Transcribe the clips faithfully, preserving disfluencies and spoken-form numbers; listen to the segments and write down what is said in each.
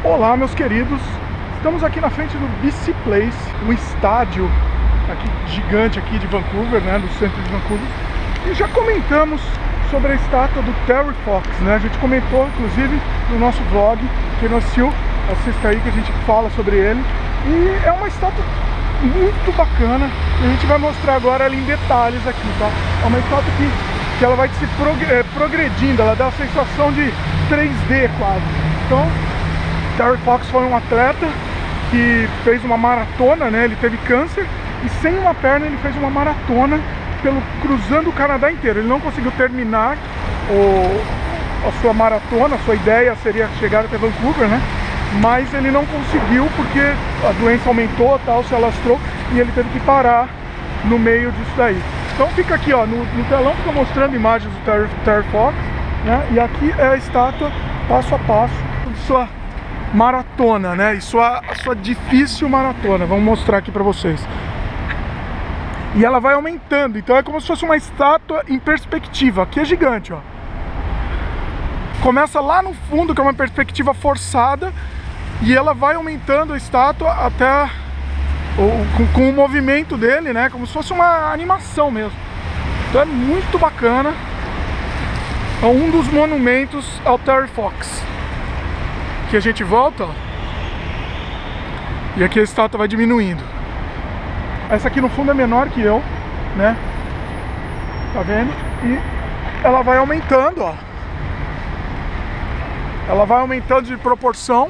Olá, meus queridos, estamos aqui na frente do B C Place, um estádio aqui, gigante aqui de Vancouver, né, no centro de Vancouver, e já comentamos sobre a estátua do Terry Fox, né, a gente comentou inclusive no nosso vlog, quem não assistiu, assista aí que a gente fala sobre ele, e é uma estátua muito bacana, e a gente vai mostrar agora ela em detalhes aqui, tá? É uma estátua que, que ela vai se prog é, progredindo, ela dá a sensação de três D quase, então... Terry Fox foi um atleta que fez uma maratona, né? Ele teve câncer e sem uma perna ele fez uma maratona pelo, cruzando o Canadá inteiro. Ele não conseguiu terminar o, a sua maratona, a sua ideia seria chegar até Vancouver, né? Mas ele não conseguiu porque a doença aumentou, tal, se alastrou e ele teve que parar no meio disso daí. Então fica aqui, ó, no, no telão fica mostrando imagens do Terry, Terry Fox, né? E aqui é a estátua passo a passo de sua maratona, né? E sua, a sua difícil maratona. Vamos mostrar aqui pra vocês. E ela vai aumentando, então é como se fosse uma estátua em perspectiva. Aqui é gigante, ó. Começa lá no fundo, que é uma perspectiva forçada, e ela vai aumentando a estátua até o, com, com o movimento dele, né? Como se fosse uma animação mesmo. Então é muito bacana. É um dos monumentos ao Terry Fox. Aqui a gente volta, ó, e aqui a estátua vai diminuindo. Essa aqui no fundo é menor que eu, né? Tá vendo? E ela vai aumentando, ó. Ela vai aumentando de proporção.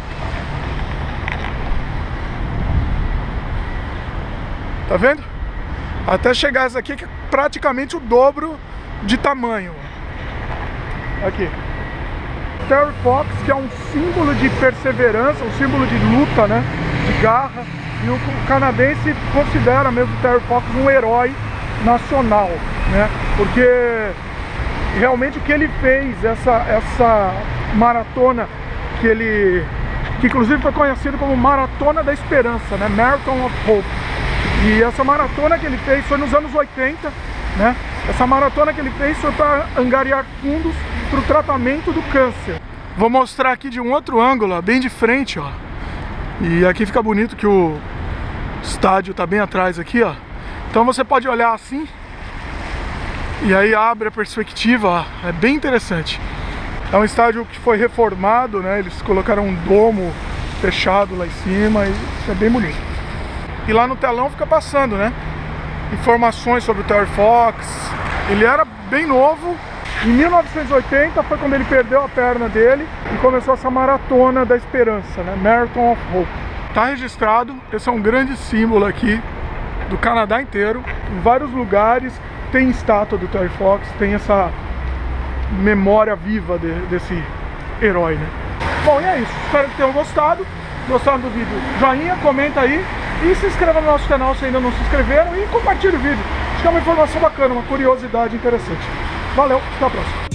Tá vendo? Até chegar essa aqui que é praticamente o dobro de tamanho. Aqui. Terry Fox, que é um símbolo de perseverança, um símbolo de luta, né, de garra, e o canadense considera mesmo o Terry Fox um herói nacional, né, porque realmente o que ele fez, essa, essa maratona que ele, que inclusive foi conhecido como Maratona da Esperança, né, Marathon of Hope, e essa maratona que ele fez foi nos anos oitenta, né, essa maratona que ele fez foi para angariar fundos para o tratamento do câncer. Vou mostrar aqui de um outro ângulo, ó, bem de frente, ó. E aqui fica bonito que o estádio está bem atrás aqui, ó. Então você pode olhar assim e aí abre a perspectiva, ó. É bem interessante. É um estádio que foi reformado, né? Eles colocaram um domo fechado lá em cima e é bem bonito. E lá no telão fica passando, né? Informações sobre o Terry Fox. Ele era bem novo. Em mil novecentos e oitenta foi quando ele perdeu a perna dele e começou essa maratona da esperança, né? Marathon of Hope. Tá registrado, esse é um grande símbolo aqui do Canadá inteiro. Em vários lugares tem estátua do Terry Fox, tem essa memória viva de, desse herói, né? Bom, e é isso. Espero que tenham gostado. Gostaram do vídeo? Joinha, comenta aí e se inscreva no nosso canal se ainda não se inscreveram e compartilhe o vídeo. Acho que é uma informação bacana, uma curiosidade interessante. Valeu, até a próxima.